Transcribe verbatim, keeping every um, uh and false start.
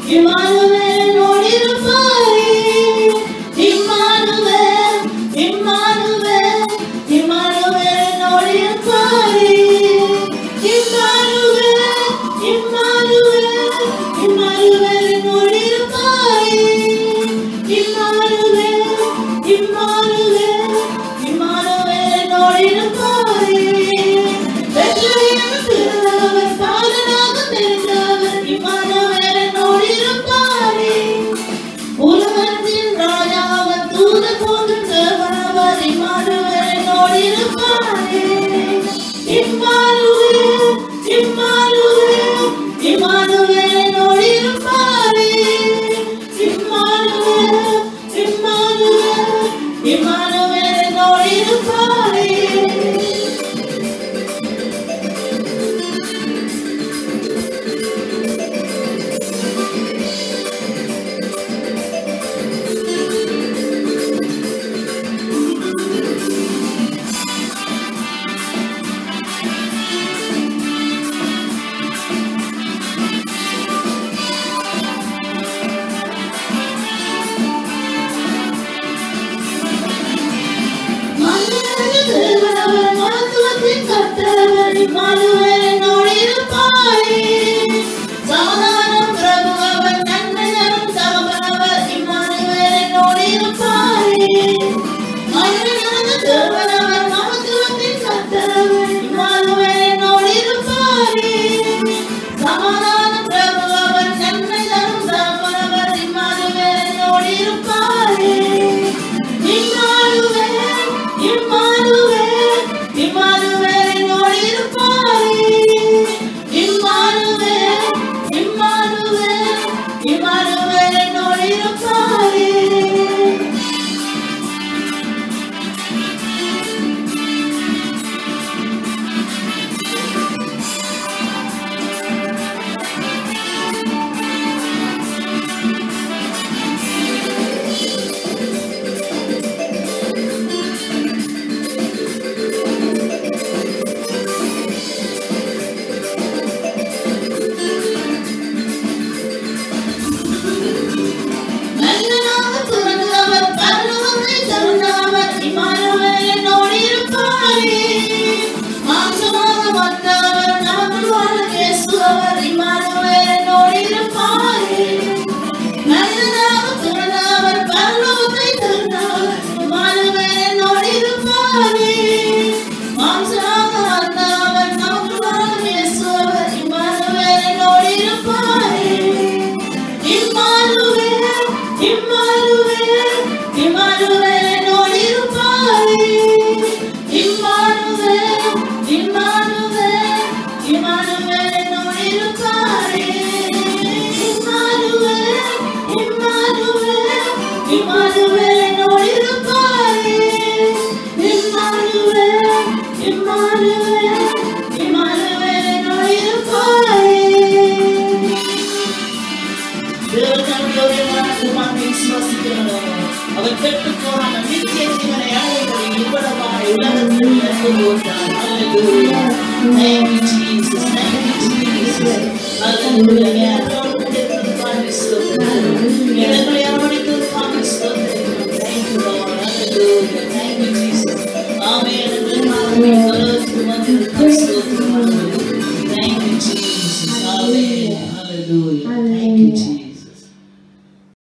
Emmanuel நோடிருப்பாரே. Immanuel Immanuel Immanuel நோடிருப்பாரே. Immanuel Immanuel Immanuel நோடிருப்பாரே. இம்மானுவேல் இம்மானுவேல் இம்மானுவேல் நோடிருப்பாரே. பெத்லகேம் பிறந்தவர் பாலனாக தெரிந்தவர் இம்மானுவேல் நோடிருப்பாரே. உலகத்தின் ராஜாவர் தூதர் போன்ற தேவனவர் இம்மானுவேல் நோடிருப்பாரே. இம்மானுவேல் இம்மானுவேல் இம்மானுவேல் நோடிருப்பாரே. இம்மானுவேல் இம்மானுவேல் இம்மானுவேல் நோடிருப்பாரே. தேவனவர் மகத்துவத்தின் கர்த்தரவர் இம்மானுவேல் நோடிருப்பாரே. சமாதானம் பிரபு அவர் நன்மை தரும் தகப்பனவர் இம்மானுவேல் நோடிருப்பாரே. மகிமையான தேவனவர் மகத்துவத்தின் கர்த்தரவர் இம்மானுவேல் நோடிருப்பாரே. சமாதானம் பிரபு அவர் நன்மை தரும் தகப்பனவர் இம்மானுவேல் நோடிருப்பாரே. இம்மானுவேல் இம்மானுவேல் இம்மானுவேல் நோடிருப்பாரே. இம்மானுவேல் இம்மானுவேல் இம்மானுவேல் நோடிருப்பாரே. மன்னனாக பிறந்தவர் பரலோகத்தை திறந்தவர் இம்மானுவேல் நோடிருப்பாரே. மாம்சமாக வந்தவர் நமக்கு வாழ இயேசுவர் இம்மானுவேல் நோடிருப்பாரே. மன்னனாக பிறந்தவர் பரலோகத்தை திறந்தவர் இம்மானுவேல் நோடிருப்பாரே. மாம்சமாக வந்தவர் நமக்கு வாழ இயேசுவர் இம்மானுவேல் நோடிருப்பாரே. இம்மானுவேல் இம்மானுவேல் இம்மானுவேல் நோடிருப்பாரே. இம்மானுவேல் இம்மானுவேல் இம்மானுவேல் நோடிருப்பாரே. இம்மானுவேல் இம்மானுவேல் இம்மானுவேல் நோடிருப்பாரே. இம்மானுவேல் இம்மானுவேல் இம்மானுவேல் நோடிருப்பாரே. அவர் பெற்று போன நித்திய ஜீவனை அடைவதை இவ்வளவாய் உலகத்தில் இறந்து போட்டார். Hallelujah. Thank you, Jesus. Thank you, Jesus. Hallelujah. இடங்களை அரவணைத்ததற்காக ஸ்தோத்திரம். Thank you, Lord. Hallelujah. Thank you, Jesus. Amen. Thank you, Jesus. Amen. Hallelujah. Thank you, Jesus.